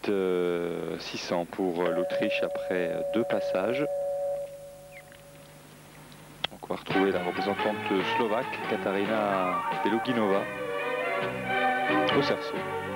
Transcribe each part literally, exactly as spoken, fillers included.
huit six cents pour l'Autriche après deux passages. Donc on va retrouver la représentante slovaque, Katarina Beloginova, au cerceau.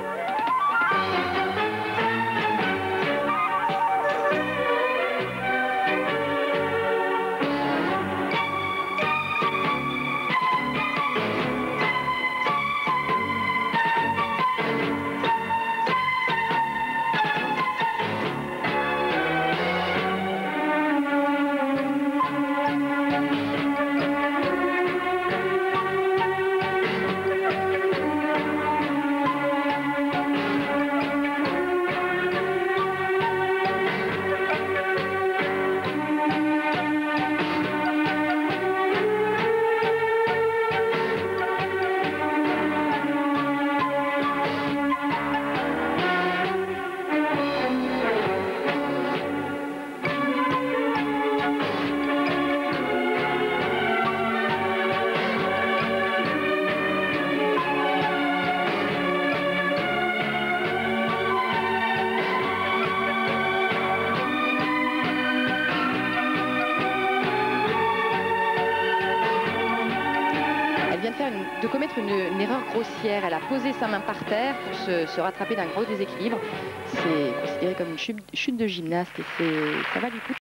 de commettre une, une erreur grossière. Elle a posé sa main par terre pour se, se rattraper d'un gros déséquilibre. C'est considéré comme une chute, chute de gymnaste et ça va lui coûter.